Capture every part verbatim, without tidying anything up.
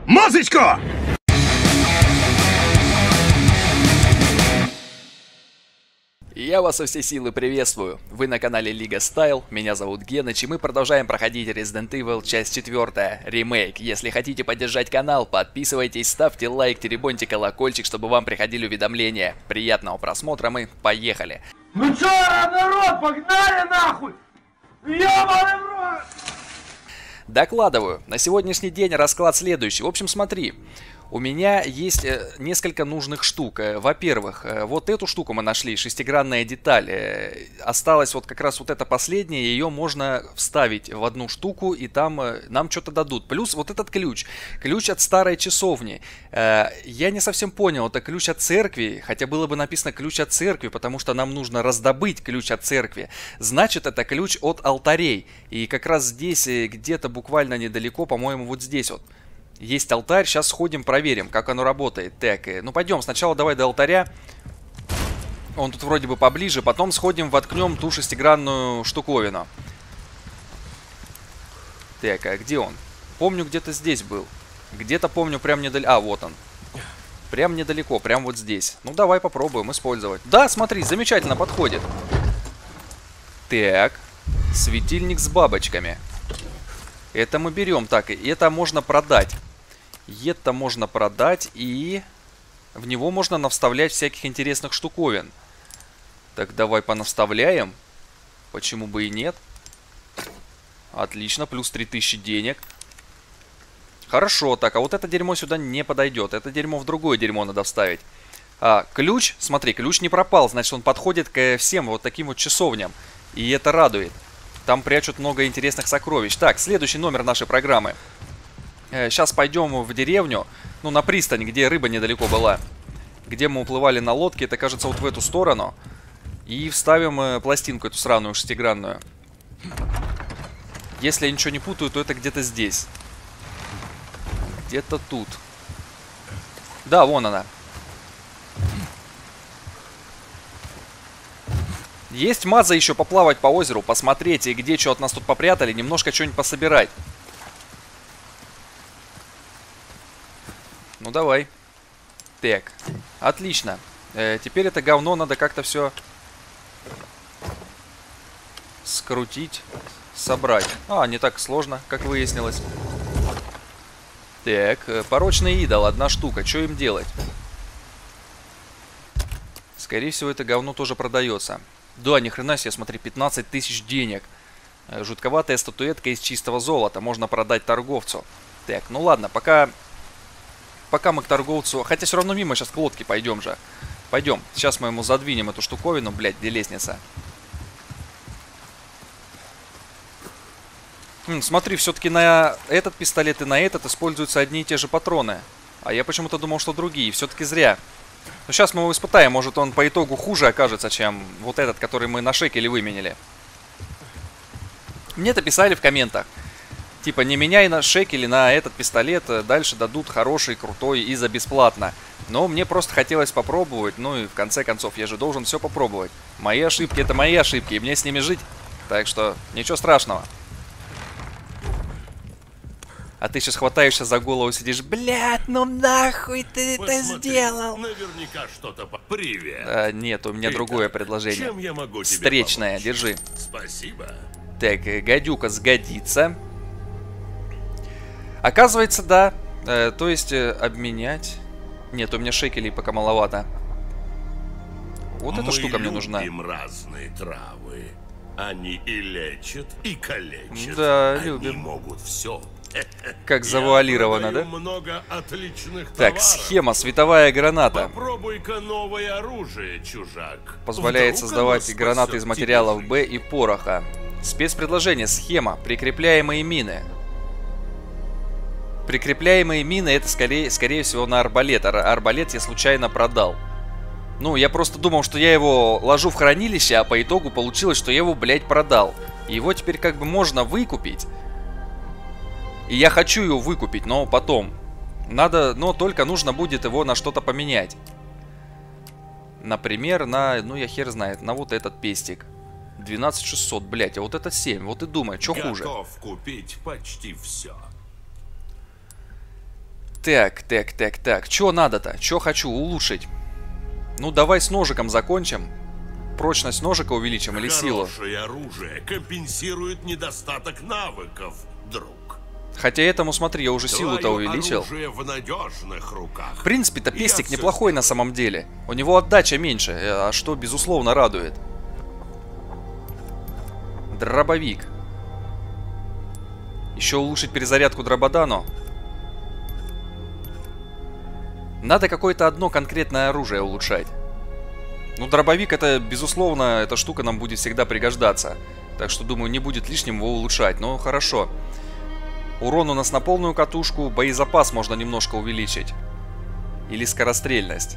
Музычку! Я вас со всей силы приветствую. Вы на канале Лига Стайл, меня зовут Геныч, и мы продолжаем проходить Resident Evil часть четвёртая, ремейк. Если хотите поддержать канал, подписывайтесь, ставьте лайк, теребоньте колокольчик, чтобы вам приходили уведомления. Приятного просмотра, мы поехали. Ну чё, народ, погнали нахуй! Ёбаный в рот! Докладываю. На сегодняшний день расклад следующий. В общем, смотри. У меня есть э, несколько нужных штук. Э, Во-первых, э, вот эту штуку мы нашли, шестигранная деталь. Э, осталась вот как раз вот эта последняя, ее можно вставить в одну штуку, и там э, нам что-то дадут. Плюс вот этот ключ. Ключ от старой часовни. Э, я не совсем понял, это ключ от церкви, хотя было бы написано ключ от церкви, потому что нам нужно раздобыть ключ от церкви. Значит, это ключ от алтарей. И как раз здесь, э, где-то буквально недалеко, по-моему, вот здесь вот. Есть алтарь, сейчас сходим, проверим, как оно работает. Так, ну пойдем, сначала давай до алтаря. Он тут вроде бы поближе, потом сходим, воткнем ту шестигранную штуковину. Так, а где он? Помню, где-то здесь был. Где-то помню, прям недалеко. А, вот он. Прям недалеко, прям вот здесь. Ну давай попробуем использовать. Да, смотри, замечательно подходит. Так, светильник с бабочками. Это мы берем. Так, и это можно продать. Это можно продать, и в него можно навставлять всяких интересных штуковин. Так, давай понавставляем. Почему бы и нет? Отлично, плюс три тысячи денег. Хорошо, так, а вот это дерьмо сюда не подойдет. Это дерьмо в другое дерьмо надо вставить. А, ключ, смотри, ключ не пропал. Значит, он подходит ко всем вот таким вот часовням. И это радует. Там прячут много интересных сокровищ. Так, следующий номер нашей программы. Сейчас пойдем в деревню. Ну, на пристань, где рыба недалеко была. Где мы уплывали на лодке. Это, кажется, вот в эту сторону. И вставим пластинку эту сраную шестигранную. Если я ничего не путаю, то это где-то здесь. Где-то тут. Да, вон она. Есть маза еще поплавать по озеру, посмотреть, и где что от нас тут попрятали, немножко что-нибудь пособирать. Ну давай. Так, отлично. Э, теперь это говно надо как-то все скрутить, собрать. А, не так сложно, как выяснилось. Так, порочный идол, одна штука. Что им делать? Скорее всего, это говно тоже продается. Да, ни хрена себе, смотри, пятнадцать тысяч денег. Жутковатая статуэтка из чистого золота. Можно продать торговцу. Так, ну ладно, пока... Пока мы к торговцу... Хотя все равно мимо сейчас к лодке пойдем же. Пойдем. Сейчас мы ему задвинем эту штуковину. Блядь, где лестница? Хм, смотри, все-таки на этот пистолет и на этот используются одни и те же патроны. А я почему-то думал, что другие. Все-таки зря. Но сейчас мы его испытаем. Может, он по итогу хуже окажется, чем вот этот, который мы на шекеле выменили. Мне-то писали в комментах. Типа, не меняй на шекели на этот пистолет. Дальше дадут хороший, крутой и за бесплатно. Но мне просто хотелось попробовать. Ну и в конце концов, я же должен все попробовать. Мои ошибки — это мои ошибки. И мне с ними жить. Так что, ничего страшного. А ты сейчас хватаешься за голову, сидишь, блядь, ну нахуй ты Посмотри, это сделал? Наверняка что-то по... Привет. А, нет, у меня Итак, другое предложение. Чем я могу тебе Встречное, помочь? держи. Спасибо. Так, гадюка сгодится. Оказывается, да. Э, то есть, э, обменять. Нет, у меня шекелей пока маловато. Вот эта Мы штука мне нужна. Мы любим разные травы. Они и лечат, и калечат. Да, Они любим. могут все. Как завуалировано, да? Много отличных так, товаров. Схема, световая граната. Попробуй-ка новое оружие, чужак. Позволяет Вдруг создавать гранаты из материалов Б Б и пороха. Спецпредложение, схема, прикрепляемые мины. Прикрепляемые мины — это скорее, скорее всего на арбалет. Ар арбалет я случайно продал. Ну, я просто думал, что я его ложу в хранилище, а по итогу получилось, что я его, блядь, продал. И его теперь как бы можно выкупить. И я хочу его выкупить, но потом. Надо, но только нужно будет его на что-то поменять. Например, на, ну я хер знает, на вот этот пестик. двенадцать шестьсот, блять, а вот это семь. Вот и думай, что хуже. Готов купить почти все. Так, так, так, так. Чё надо-то? Чё хочу улучшить? Ну, давай с ножиком закончим. Прочность ножика увеличим или силу? Хорошее оружие компенсирует недостаток навыков, друг. Хотя этому, смотри, я уже силу-то увеличил. В надежных руках. В принципе-то пестик неплохой на самом деле. У него отдача меньше, а что, безусловно, радует. Дробовик. Еще улучшить перезарядку дрободану. Надо какое-то одно конкретное оружие улучшать. Ну, дробовик, это, безусловно, эта штука нам будет всегда пригождаться. Так что, думаю, не будет лишним его улучшать. Но хорошо. Урон у нас на полную катушку. Боезапас можно немножко увеличить. Или скорострельность.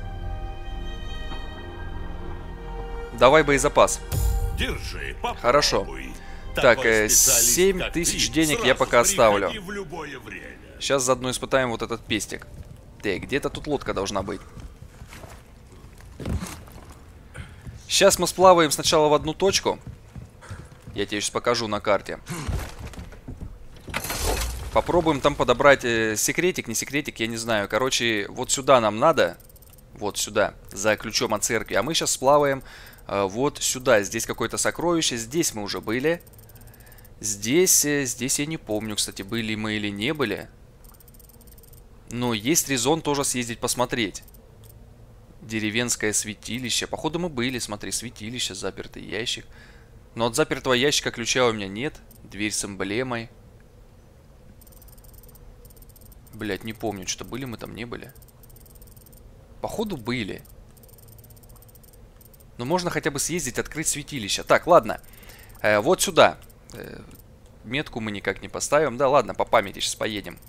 Давай боезапас. Держи, попробуй. Хорошо. Так, семь тысяч денег я пока оставлю. Сейчас заодно испытаем вот этот пестик. Так, где-то тут лодка должна быть. Сейчас мы сплаваем сначала в одну точку. Я тебе сейчас покажу на карте. Попробуем там подобрать э, секретик, не секретик, я не знаю. Короче, вот сюда нам надо. Вот сюда, за ключом от церкви. А мы сейчас сплаваем э, вот сюда. Здесь какое-то сокровище. Здесь мы уже были. Здесь, э, здесь я не помню, кстати, были мы или не были. Но есть резон тоже съездить посмотреть. Деревенское святилище. Походу мы были, смотри, святилище, запертый ящик. Но от запертого ящика ключа у меня нет. Дверь с эмблемой. Блять, не помню, что были мы там, не были. Походу были. Но можно хотя бы съездить, открыть святилище. Так, ладно. Э, вот сюда. Э, метку мы никак не поставим. Да, ладно, по памяти сейчас поедем.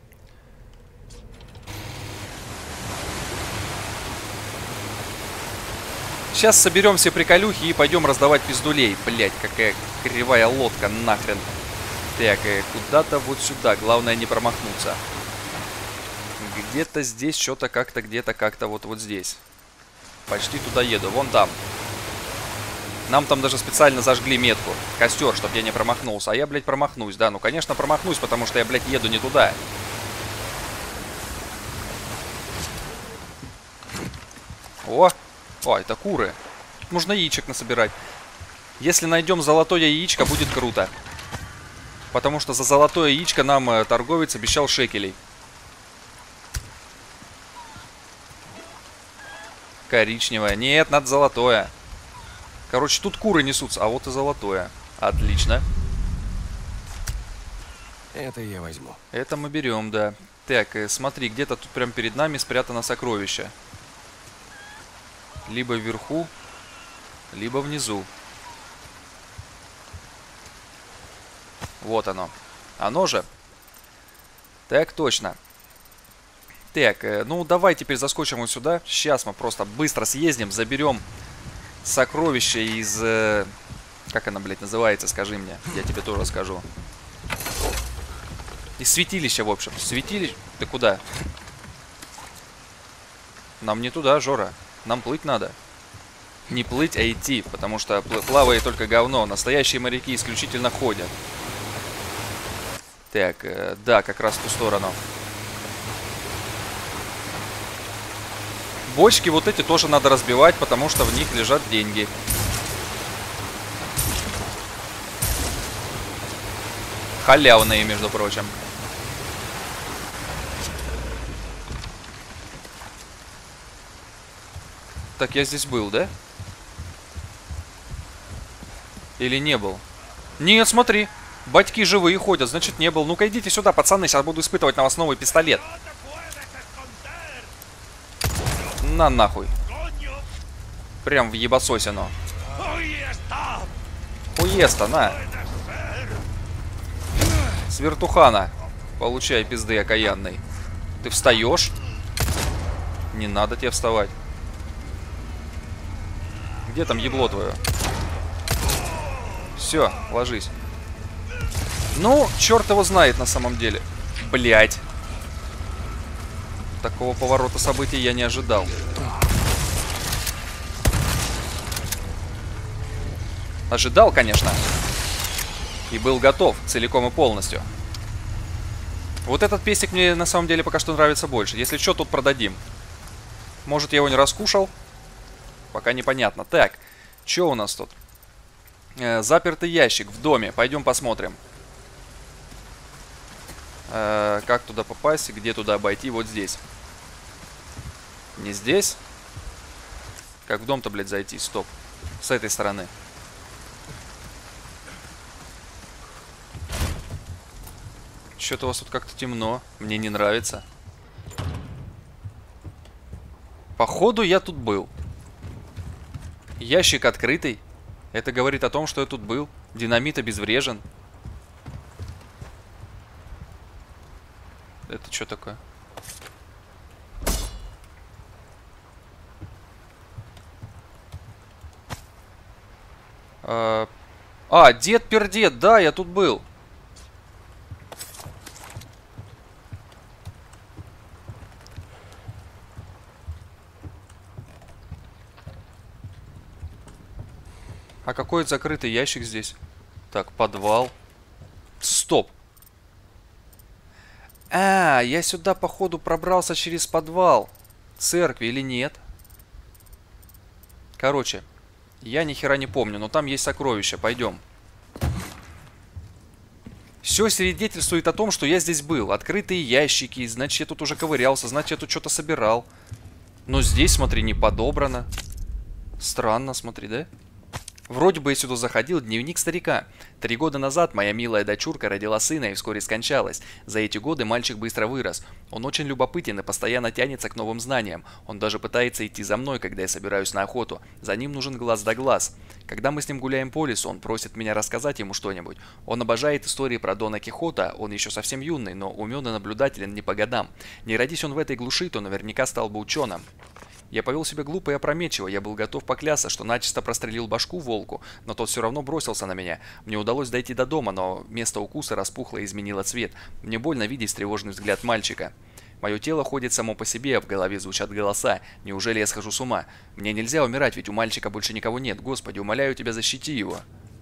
Сейчас соберем все приколюхи и пойдем раздавать пиздулей. Блять, какая кривая лодка, нахрен. Так, куда-то вот сюда. Главное не промахнуться. Где-то здесь что-то как-то, где-то как-то вот, вот здесь. Почти туда еду. Вон там. Нам там даже специально зажгли метку. Костер, чтобы я не промахнулся. А я, блядь, промахнусь. Да, ну, конечно, промахнусь, потому что я, блядь, еду не туда. О! О, это куры. Нужно яичек насобирать. Если найдем золотое яичко, будет круто. Потому что за золотое яичко нам э, торговец обещал шекелей. Коричневое. Нет, надо золотое. Короче, тут куры несутся, а вот и золотое. Отлично. Это я возьму. Это мы берем, да. Так, э, смотри, где-то тут прям перед нами спрятано сокровище. Либо вверху, либо внизу. Вот оно. Оно же. Так, точно. Так, э, ну давай теперь заскочим вот сюда. Сейчас мы просто быстро съездим, заберем сокровище из... Э, как оно, блядь, называется, скажи мне. Я тебе тоже скажу. Из святилища, в общем. Святилище... Ты куда? Нам не туда, Жора. Нам плыть надо. Не плыть, а идти, потому что плавает только говно. Настоящие моряки исключительно ходят. Так, э, да, как раз в ту сторону. Бочки вот эти тоже надо разбивать, потому что в них лежат деньги. Халявные, между прочим. Так, я здесь был, да? Или не был? Нет, смотри. Батьки живые ходят, значит не был. Ну-ка идите сюда, пацаны, сейчас буду испытывать на вас новый пистолет. На нахуй. Прям в ебасосину. Уеста, на. С вертухана. Получай пизды окаянной. Ты встаешь? Не надо тебе вставать. Где там ебло твое? Все, ложись. Ну, черт его знает на самом деле. Блять. Такого поворота событий я не ожидал. Ожидал, конечно. И был готов целиком и полностью. Вот этот пестик мне на самом деле пока что нравится больше. Если что, тут продадим. Может, я его не раскушал? Пока непонятно. Так, что у нас тут? Э, запертый ящик в доме. Пойдем посмотрим. Э, как туда попасть? Где туда обойти? Вот здесь. Не здесь? Как в дом-то, блядь, зайти? Стоп. С этой стороны. Что-то у вас тут как-то темно. Мне не нравится. Походу, я тут был. Ящик открытый. Это говорит о том, что я тут был. Динамит обезврежен. Это что такое? А, а, дед-пердед, да, я тут был. А какой закрытый ящик здесь? Так, подвал. Стоп. А, я сюда, походу, пробрался через подвал церкви или нет? Короче, я ни хера не помню, но там есть сокровища. Пойдем. Все свидетельствует о том, что я здесь был. Открытые ящики, значит, я тут уже ковырялся, значит, я тут что-то собирал. Но здесь, смотри, не подобрано. Странно, смотри, да? Вроде бы я сюда заходил. Дневник старика. Три года назад моя милая дочурка родила сына и вскоре скончалась. За эти годы мальчик быстро вырос. Он очень любопытен и постоянно тянется к новым знаниям. Он даже пытается идти за мной, когда я собираюсь на охоту. За ним нужен глаз да глаз. Когда мы с ним гуляем по лесу, он просит меня рассказать ему что-нибудь. Он обожает истории про Дона Кихота. Он еще совсем юный, но умен и наблюдателен не по годам. Не родись он в этой глуши, то наверняка стал бы ученым. Я повел себя глупо и опрометчиво, я был готов поклясться, что начисто прострелил башку волку, но тот все равно бросился на меня. Мне удалось дойти до дома, но место укуса распухло и изменило цвет. Мне больно видеть тревожный взгляд мальчика. Мое тело ходит само по себе, а в голове звучат голоса. Неужели я схожу с ума? Мне нельзя умирать, ведь у мальчика больше никого нет. Господи, умоляю тебя, защити его.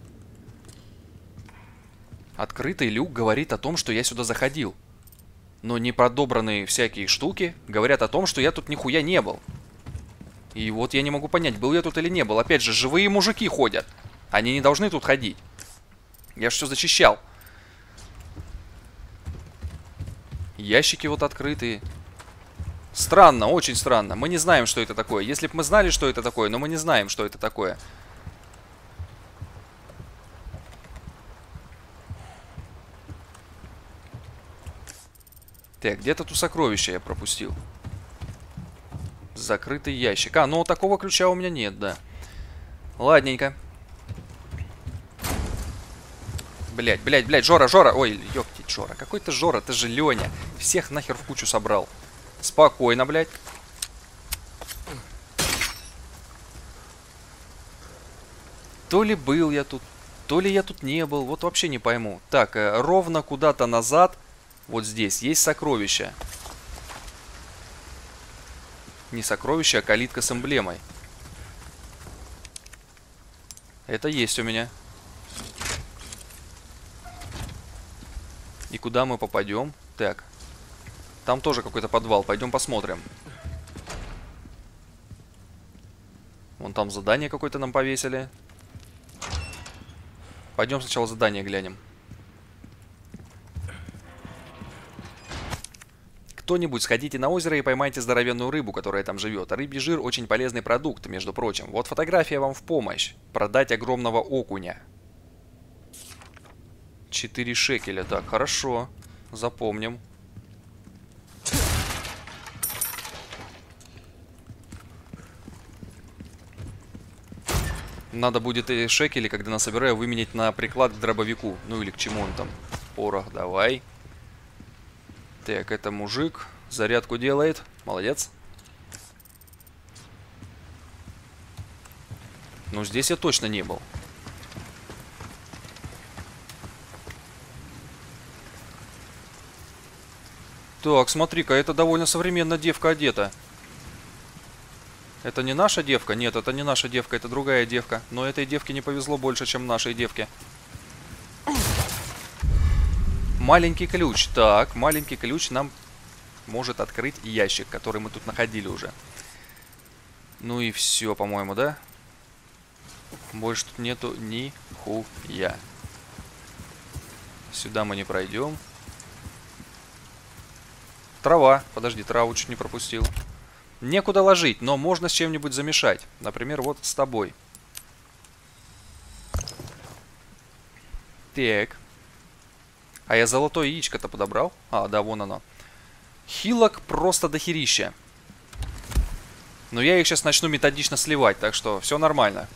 Открытый люк говорит о том, что я сюда заходил. Но непродобранные всякие штуки говорят о том, что я тут нихуя не был. И вот я не могу понять, был я тут или не был. Опять же, живые мужики ходят. Они не должны тут ходить. Я же все зачищал. Ящики вот открытые. Странно, очень странно. Мы не знаем, что это такое. Если бы мы знали, что это такое, но мы не знаем, что это такое. Так, где-то тут сокровища я пропустил. Закрытый ящик. А, ну такого ключа у меня нет, да. Ладненько. Блять, блять, блять, Жора, Жора. Ой, ёпти, Жора. Какой ты Жора, ты же Леня. Всех нахер в кучу собрал. Спокойно, блять. То ли был я тут, то ли я тут не был. Вот вообще не пойму. Так, э, ровно куда-то назад. Вот здесь есть сокровища. Не сокровище, а калитка с эмблемой. Это есть у меня. И куда мы попадем? Так. Там тоже какой-то подвал. Пойдем посмотрим. Вон там задание какое-то нам повесили. Пойдем сначала задание глянем. Кто-нибудь сходите на озеро и поймайте здоровенную рыбу, которая там живет. Рыбий жир очень полезный продукт, между прочим. Вот фотография вам в помощь. Продать огромного окуня. четыре шекеля. Так, хорошо. Запомним. Надо будет и шекели, когда насобираю, выменять на приклад к дробовику. Ну или к чему он там. Порох, давай. Так, это мужик. Зарядку делает. Молодец. Ну, здесь я точно не был. Так, смотри-ка, это довольно современно девка одета. Это не наша девка? Нет, это не наша девка, это другая девка. Но этой девке не повезло больше, чем нашей девке. Маленький ключ. Так, маленький ключ нам может открыть ящик, который мы тут находили уже. Ну и все, по-моему, да? Больше тут нету ни хуя. Сюда мы не пройдем. Трава. Подожди, траву чуть не пропустил. Некуда ложить, но можно с чем-нибудь замешать. Например, вот с тобой. Так. А я золотое яичко-то подобрал? А, да, вон оно. Хилок просто дохерища. Но я их сейчас начну методично сливать, так что все нормально.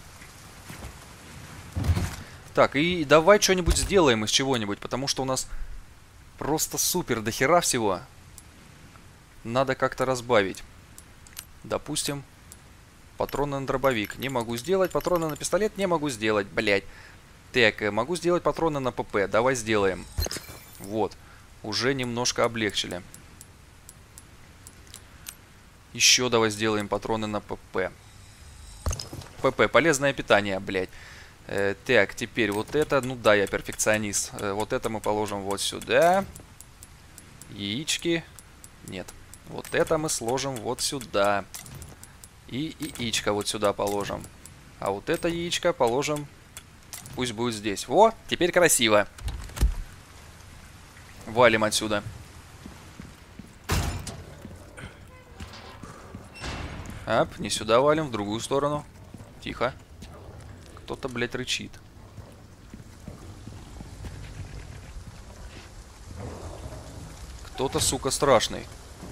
Так, и давай что-нибудь сделаем из чего-нибудь, потому что у нас просто супер дохера всего. Надо как-то разбавить. Допустим, патроны на дробовик. Не могу сделать. Патроны на пистолет не могу сделать, блять. Так, могу сделать патроны на ПП. Давай сделаем. Вот. Уже немножко облегчили. Еще давай сделаем патроны на ПП. ПП, полезное питание, блядь. Э, так, теперь вот это, ну да, я перфекционист. Э, вот это мы положим вот сюда. Яички. Нет. Вот это мы сложим вот сюда. И яичко вот сюда положим. А вот это яичко положим. Пусть будет здесь. Во, теперь красиво. Валим отсюда. Ап, не сюда валим, в другую сторону. Тихо. Кто-то, блядь, рычит. Кто-то, сука, страшный.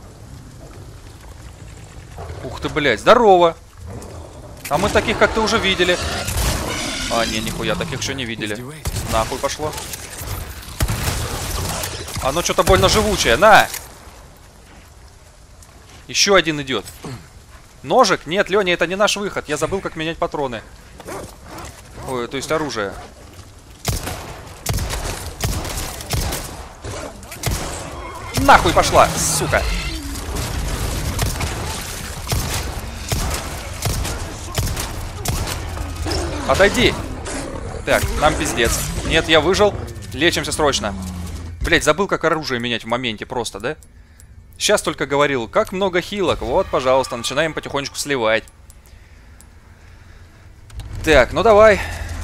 Ух ты, блядь, здорово! А мы таких как-то уже видели. А, не, нихуя, таких еще не видели. Нахуй пошло. Оно что-то больно живучее, на! Еще один идет. Ножик? Нет, Леня, это не наш выход. Я забыл, как менять патроны. Ой, то есть оружие. Нахуй пошла, сука. Отойди. Так, нам пиздец. Нет, я выжил. Лечимся срочно. Блять, забыл, как оружие менять в моменте просто, да? Сейчас только говорил, как много хилок. Вот, пожалуйста, начинаем потихонечку сливать. Так, ну давай.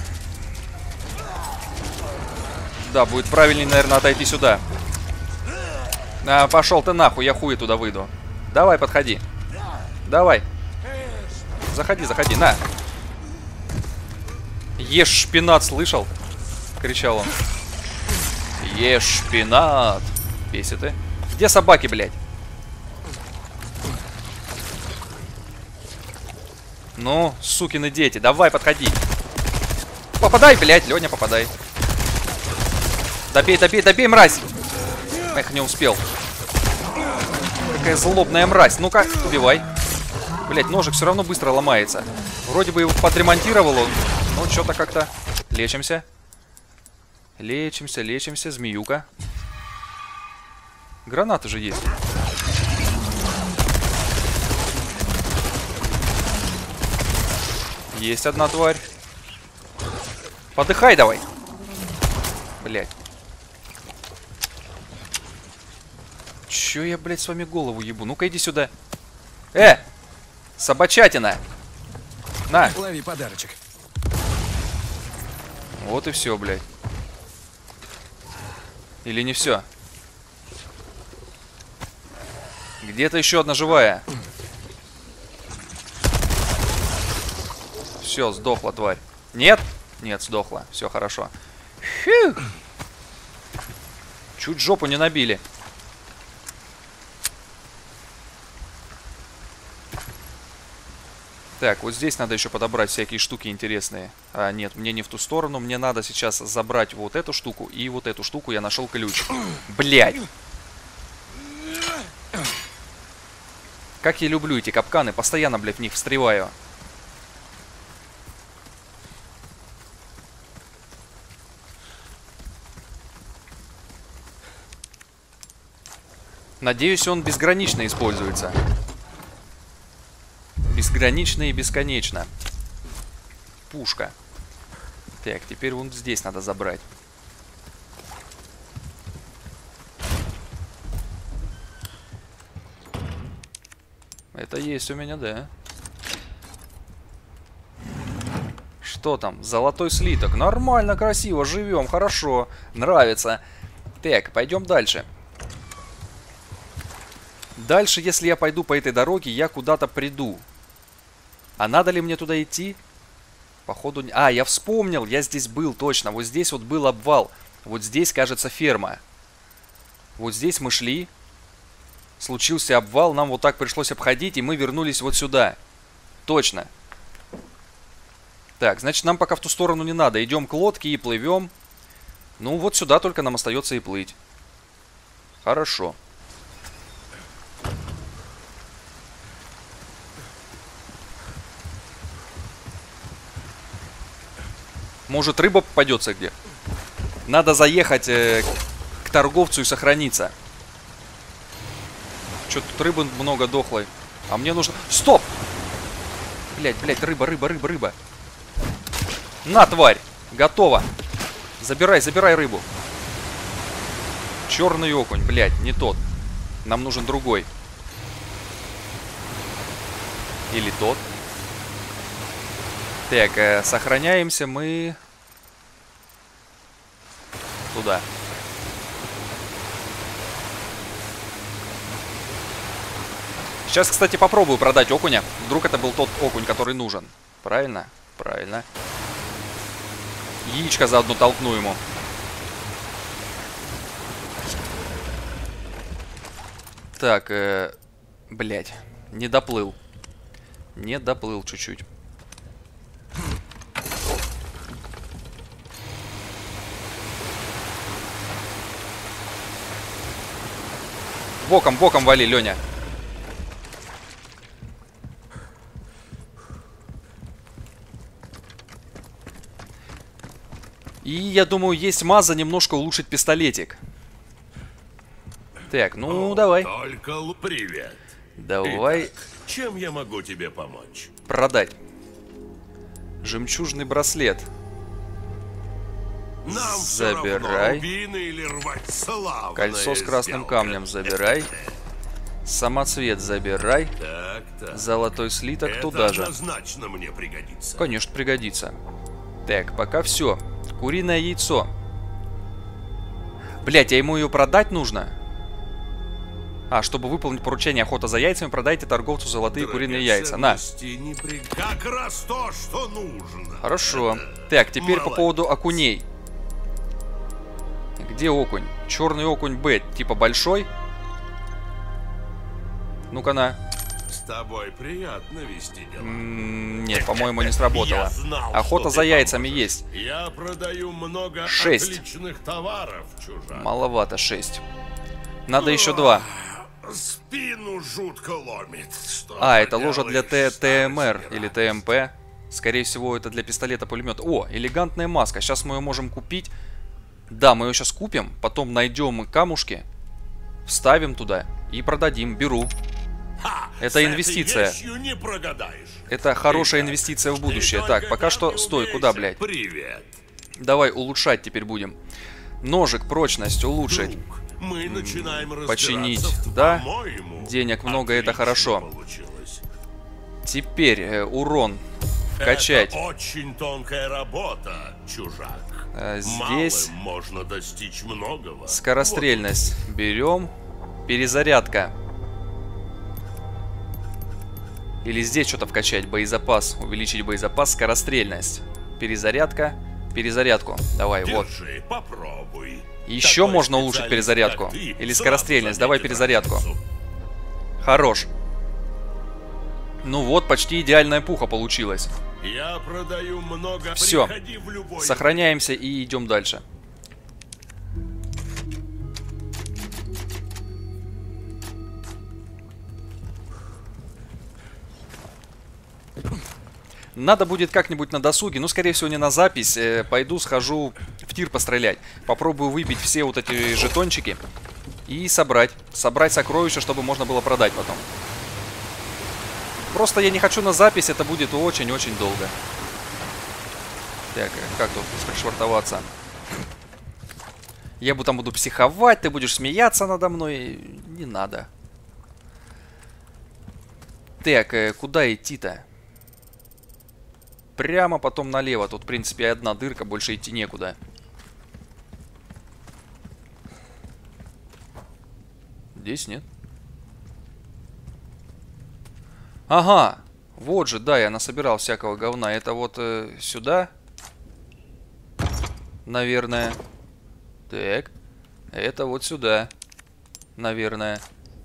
Да, будет правильнее, наверное, отойти сюда. А, пошел ты нахуй, я хуй туда выйду. Давай, подходи. Давай. Заходи, заходи, на. Ешь шпинат, слышал? Кричал он. Ешь шпинат. Бесит ты. Где собаки, блядь? Ну, сукины дети, давай, подходи. Попадай, блядь, Леня, попадай. Добей, добей, добей, мразь. Эх, не успел. Какая злобная мразь. Ну-ка, убивай. Блядь, ножик все равно быстро ломается. Вроде бы его подремонтировал он. Ну, что-то как-то. Лечимся. Лечимся, лечимся, змеюка. Гранаты же есть. Есть одна тварь. Подыхай давай. Блядь. Чё я, блядь, с вами голову ебу? Ну-ка иди сюда. Э! Собачатина! На! Лови подарочек. Вот и все, блядь. Или не все? Где-то еще одна живая. Все, сдохла тварь. Нет? Нет, сдохла. Все хорошо. Фух. Чуть жопу не набили. Так, вот здесь надо еще подобрать всякие штуки интересные. А, нет, мне не в ту сторону. Мне надо сейчас забрать вот эту штуку. И вот эту штуку я нашел ключ. Блядь. Как я люблю эти капканы. Постоянно, блядь, в них встреваю. Надеюсь, он безгранично используется. Безгранично и бесконечно. Пушка. Так, теперь вот здесь надо забрать. Это есть у меня, да. Что там? Золотой слиток. Нормально, красиво, живем, хорошо. Нравится. Так, пойдем дальше. Дальше, если я пойду по этой дороге, я куда-то приду. А надо ли мне туда идти? Походу... А, я вспомнил, я здесь был, точно. Вот здесь вот был обвал. Вот здесь, кажется, ферма. Вот здесь мы шли. Случился обвал, нам вот так пришлось обходить, и мы вернулись вот сюда. Точно. Так, значит, нам пока в ту сторону не надо. Идем к лодке и плывем. Ну, вот сюда только нам остается и плыть. Хорошо. Может, рыба попадется где? Надо заехать э, к торговцу и сохраниться. Что-то тут рыбы много дохлой. А мне нужно... Стоп! Блять, блять, рыба, рыба, рыба, рыба. На, тварь! Готово. Забирай, забирай рыбу. Черный окунь, блять, не тот. Нам нужен другой. Или тот. Так, э, сохраняемся мы... Туда. Сейчас, кстати, попробую продать окуня. Вдруг это был тот окунь, который нужен. Правильно? Правильно. Яичко заодно толкну ему. Так, э, блядь, не доплыл. Не доплыл чуть-чуть. Боком, боком вали, Леня. И я думаю, есть маза немножко улучшить пистолетик. Так, ну О, давай. Только привет. Давай. Итак, чем я могу тебе помочь? Продать. Жемчужный браслет. Нам забирай. Или рвать Кольцо с красным сделка. камнем забирай. Самоцвет забирай. Так, так. Золотой слиток Это туда же. однозначно мне пригодится. Конечно, пригодится. Так, пока все. Куриное яйцо. Блять, а ему ее продать нужно? А, чтобы выполнить поручение охота за яйцами, продайте торговцу золотые куриные яйца. На. При... Как раз то, что нужно. Хорошо. Так, теперь Молодец. по поводу окуней. Где окунь? Черный окунь Б, типа большой. Ну-ка на. С тобой приятно вести дела. М-м, нет, по-моему, не сработало. Знал, Охота за яйцами поможешь. есть. Я продаю много шесть. отличных товаров, чужак. Маловато, шесть. Надо еще два. Спину жутко ломит. Что а, это ложа для ТМР или ТМП. Скорее всего, это для пистолета-пулемета. О, элегантная маска. Сейчас мы ее можем купить. Да, мы ее сейчас купим. Потом найдем камушки. Вставим туда и продадим. Беру. Ха, это инвестиция. Не прогадаешь. Это хорошая Итак, инвестиция в будущее. Так, пока что... Стой, куда, блядь? Привет. Давай улучшать теперь будем. Ножик, прочность улучшить. Друг, мы начинаем починить, да? Денег много, это хорошо. Получилось. Теперь э, урон вкачать. Это очень тонкая работа, чужак. А, здесь Малым можно достичь многого. Скорострельность вот. Берем. Перезарядка. Или здесь что-то вкачать. Боезапас. Увеличить боезапас. Скорострельность. Перезарядка. Перезарядку. Давай, Держи, вот. Попробуй. Еще Такой можно улучшить перезарядку. Ты, Или скорострельность. Давай перезарядку. Разницу. Хорош. Ну вот, почти идеальная пуха получилась. Я продаю много. Все. Сохраняемся и идем дальше. Надо будет как-нибудь на досуге, ну, скорее всего, не на запись. Э, пойду, схожу в тир пострелять. Попробую выбить все вот эти жетончики и собрать. Собрать сокровища, чтобы можно было продать потом. Просто я не хочу на запись, это будет очень-очень долго. Так, как тут пришвартоваться? Я там буду психовать, ты будешь смеяться надо мной. Не надо. Так, э, куда идти-то? Прямо, потом налево. Тут, в принципе, одна дырка, больше идти некуда. Здесь нет. Ага. Вот же, да, я насобирал всякого говна. Это вот э, сюда. Наверное. Так. Это вот сюда. Наверное.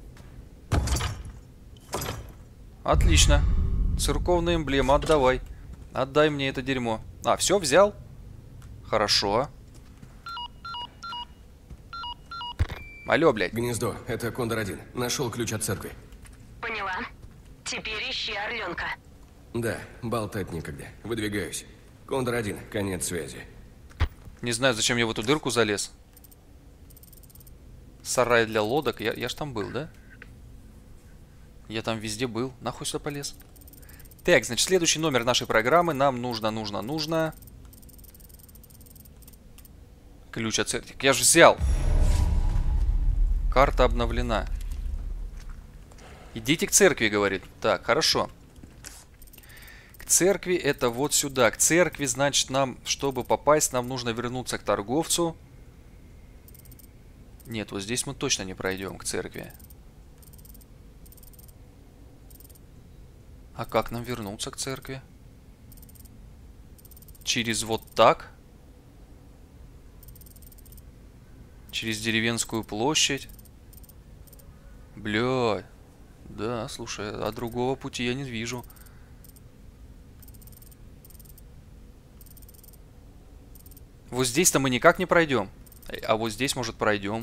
Отлично. Церковная эмблема, отдавай. Отдай мне это дерьмо. А, все, взял? Хорошо. Алло, блядь. Гнездо, это Кондор один. Нашел ключ от церкви. Поняла. Теперь ищи Орленка. Да, болтать некогда. Выдвигаюсь. Кондор один, конец связи. Не знаю, зачем я в эту дырку залез. Сарай для лодок. Я, я ж там был, да? Я там везде был. Нахуй сюда полез? Так, значит, следующий номер нашей программы. Нам нужно, нужно, нужно. Ключ от церкви. Я же взял. Карта обновлена. Идите к церкви, говорит. Так, хорошо. К церкви это вот сюда. К церкви, значит, нам, чтобы попасть, нам нужно вернуться к торговцу. Нет, вот здесь мы точно не пройдем к церкви. А как нам вернуться к церкви? Через вот так? Через деревенскую площадь? Бля. Да, слушай, а другого пути я не вижу. Вот здесь-то мы никак не пройдем. А вот здесь, может, пройдем.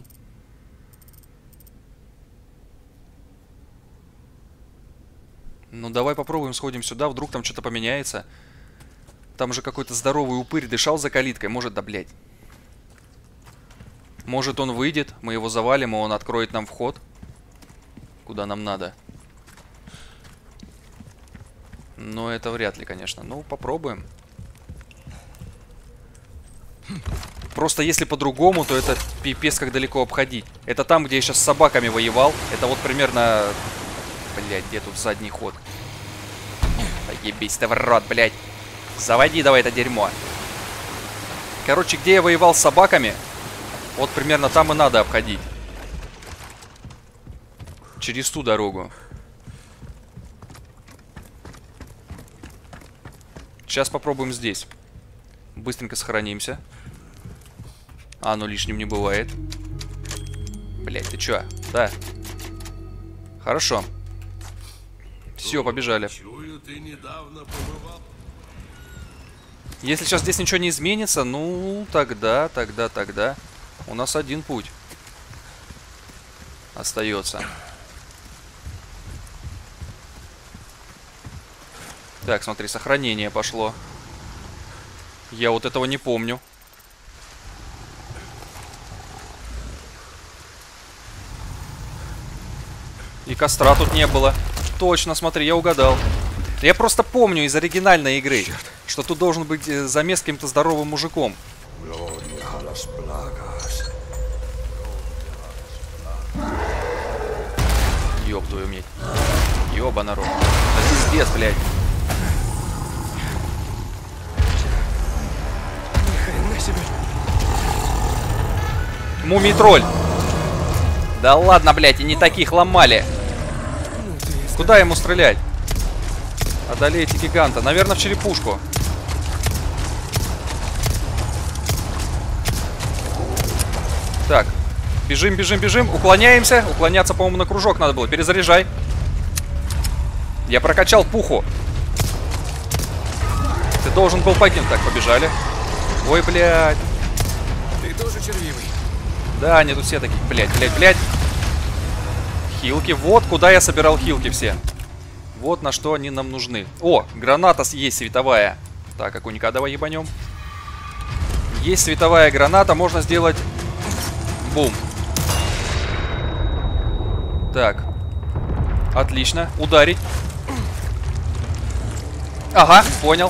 Ну, давай попробуем, сходим сюда. Вдруг там что-то поменяется. Там же какой-то здоровый упырь дышал за калиткой. Может, да, блядь. Может, он выйдет, мы его завалим, и он откроет нам вход. Куда нам надо. Но это вряд ли, конечно. Ну, попробуем. Просто если по-другому, то это пипец как далеко обходить. Это там, где я сейчас с собаками воевал. Это вот примерно... Блядь, где тут задний ход? Ебись ты в рот, блядь. Заводи давай это дерьмо. Короче, где я воевал с собаками, вот примерно там и надо обходить. Через ту дорогу. Сейчас попробуем здесь. Быстренько сохранимся. А, ну лишним не бывает. Блять, ты чё? Да. Хорошо. Все, побежали. Чую, ты недавно побывал. Если сейчас здесь ничего не изменится, ну, тогда, тогда, тогда у нас один путь остается. Так, смотри, сохранение пошло. Я вот этого не помню. И костра тут не было. Точно, смотри, я угадал. Я просто помню из оригинальной игры, черт, что тут должен быть замес с каким-то здоровым мужиком. Ёб твою медь. Ёба народ. Да пиздец, блядь. Мумий-тролль. Да ладно, блядь, и не таких ломали. Куда ему стрелять? Одолейте гиганта. Наверное, в черепушку. Так. Бежим, бежим, бежим. Уклоняемся. Уклоняться, по-моему, на кружок надо было. Перезаряжай. Я прокачал пуху. Ты должен был погибнуть. Так, побежали. Ой, блядь. Ты тоже червивый? Да, они тут все такие. Блядь, блядь, блядь. Хилки. Вот куда я собирал хилки все. Вот на что они нам нужны. О, граната есть световая. Так, окунька давай ебанем. Есть световая граната, можно сделать... Бум. Так. Отлично. Ударить. Ага, понял.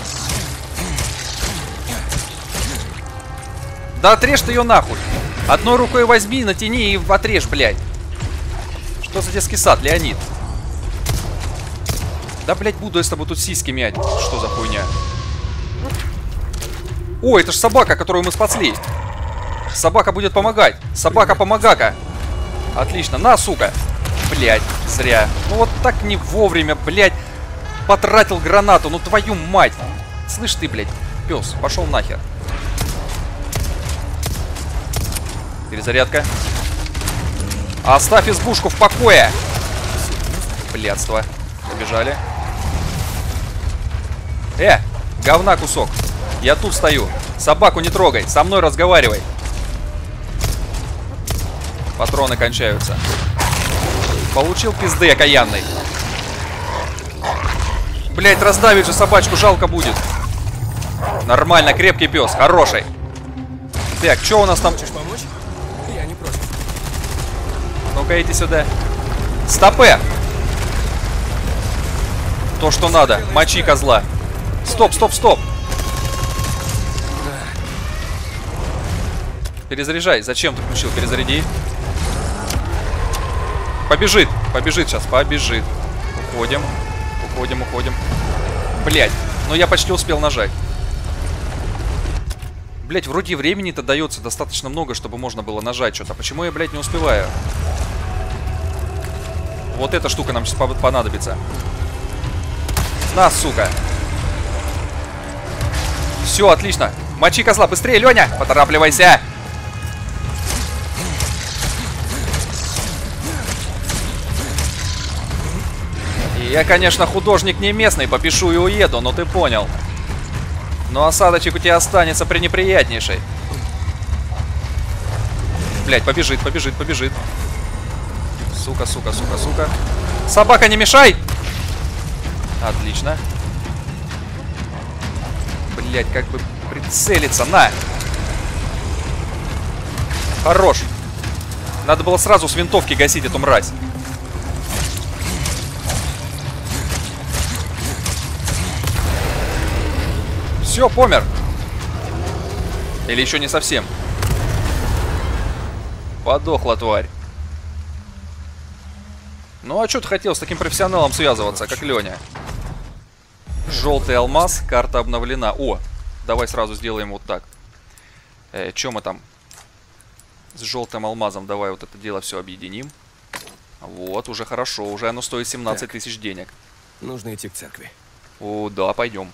Да отрежь ты ее нахуй. Одной рукой возьми, натяни и отрежь, блядь. Что за детский сад, Леонид? Да, блядь, буду я с тобой тут сиськи мять. Что за хуйня? О, это ж собака, которую мы спасли. Собака будет помогать. Собака-помогака. Отлично. На, сука. Блядь, зря. Ну вот так не вовремя, блядь. Потратил гранату. Ну твою мать. Слышь ты, блядь, пес, пошел нахер. Перезарядка. Оставь избушку в покое. Блядство. Побежали. Э, говна кусок. Я тут стою. Собаку не трогай. Со мной разговаривай. Патроны кончаются. Получил пизды окаянный. Блять, раздавить же собачку, жалко будет. Нормально, крепкий пес, хороший. Так, что у нас там? Хочешь помочь? Я не против. Ну-ка, иди сюда. Стопэ! То, что надо. Мочи козла. Стоп, стоп, стоп. Перезаряжай. Зачем ты включил? Перезаряди. Побежит. Побежит сейчас. Побежит. Уходим. Уходим, уходим. Блять. Ну я почти успел нажать. Блять, вроде времени-то дается достаточно много, чтобы можно было нажать что-то. Почему я, блядь, не успеваю? Вот эта штука нам сейчас понадобится. На, сука. Все, отлично. Мочи козла, быстрее, Леня! Поторапливайся! Я, конечно, художник не местный, попишу и уеду, но ты понял. Но осадочек у тебя останется пренеприятнейший. Блять, побежит, побежит, побежит. Сука, сука, сука, сука. Собака, не мешай! Отлично. Блять, как бы прицелиться. На! Хорош. Надо было сразу с винтовки гасить эту мразь. Все, помер. Или еще не совсем. Подохла тварь. Ну а что ты хотел с таким профессионалом связываться, как Леня? Желтый алмаз, карта обновлена. О, давай сразу сделаем вот так. Э, что мы там? С желтым алмазом давай вот это дело все объединим. Вот, уже хорошо, уже оно стоит семнадцать тысяч денег. Нужно идти к церкви. О, да, пойдем.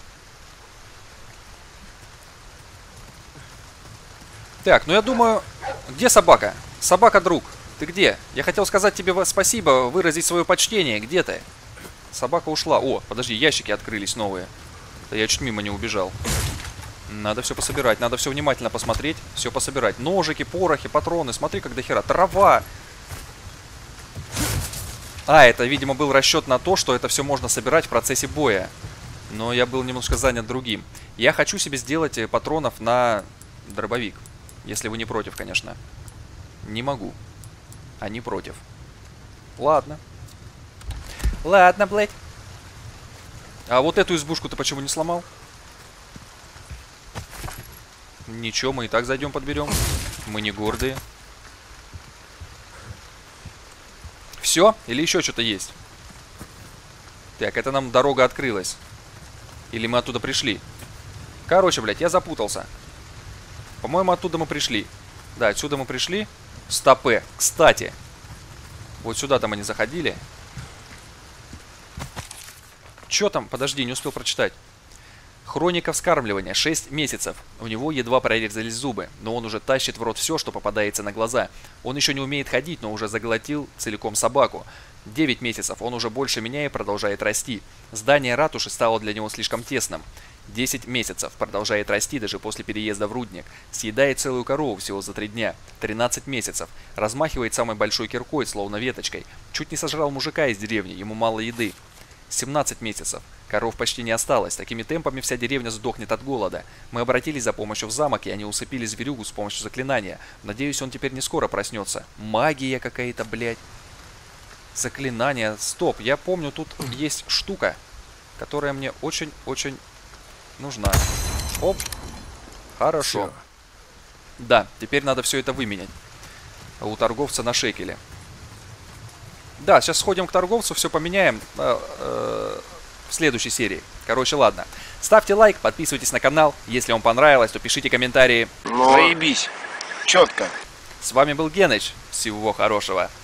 Так, ну я думаю... Где собака? Собака, друг. Ты где? Я хотел сказать тебе спасибо, выразить свое почтение. Где ты? Собака ушла. О, подожди, ящики открылись новые. Да я чуть мимо не убежал. Надо все пособирать, надо все внимательно посмотреть. Все пособирать. Ножики, порохи, патроны. Смотри, как до хера. Трава. А, это, видимо, был расчет на то, что это все можно собирать в процессе боя. Но я был немножко занят другим. Я хочу себе сделать патронов на дробовик. Если вы не против, конечно. Не могу. Они против. Ладно. Ладно, блядь. А вот эту избушку ты почему не сломал? Ничего, мы и так зайдем, подберем. Мы не гордые. Все? Или еще что-то есть? Так, это нам дорога открылась. Или мы оттуда пришли? Короче, блядь, я запутался. По-моему, оттуда мы пришли. Да, отсюда мы пришли. Стопэ. Кстати. Вот сюда-то мы не заходили. Чё там? Подожди, не успел прочитать. Хроника вскармливания. шесть месяцев. У него едва прорезались зубы, но он уже тащит в рот все, что попадается на глаза. Он еще не умеет ходить, но уже заглотил целиком собаку. девять месяцев. Он уже больше меня и продолжает расти. Здание ратуши стало для него слишком тесным. десять месяцев. Продолжает расти даже после переезда в Рудник. Съедает целую корову всего за три дня. тринадцать месяцев. Размахивает самой большой киркой, словно веточкой. Чуть не сожрал мужика из деревни, ему мало еды. семнадцать месяцев. Коров почти не осталось. Такими темпами вся деревня сдохнет от голода. Мы обратились за помощью в замок, и они усыпили зверюгу с помощью заклинания. Надеюсь, он теперь не скоро проснется. Магия какая-то, блядь. Заклинание. Стоп, я помню, тут есть штука, которая мне очень-очень нужна. Оп. Хорошо. Все. Да, теперь надо все это выменять. У торговца на шекеле. Да, сейчас сходим к торговцу, все поменяем. в следующей серии. Короче, ладно. Ставьте лайк, подписывайтесь на канал. Если вам понравилось, то пишите комментарии. Заебись. Четко. С вами был Геныч. Всего хорошего.